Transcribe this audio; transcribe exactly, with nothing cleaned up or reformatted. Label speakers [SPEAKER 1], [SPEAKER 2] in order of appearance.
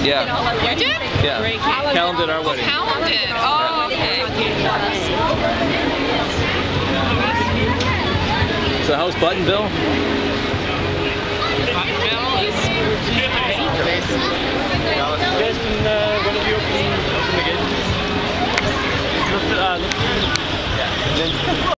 [SPEAKER 1] Yeah.
[SPEAKER 2] You did?
[SPEAKER 1] Yeah. Callum did our wedding.
[SPEAKER 2] Callum did. Oh, okay.
[SPEAKER 1] So how's Button Bill?
[SPEAKER 2] Button Bill is great.
[SPEAKER 3] You guys can, uh, one of you open, open the gate? Look, uh, look. Yeah.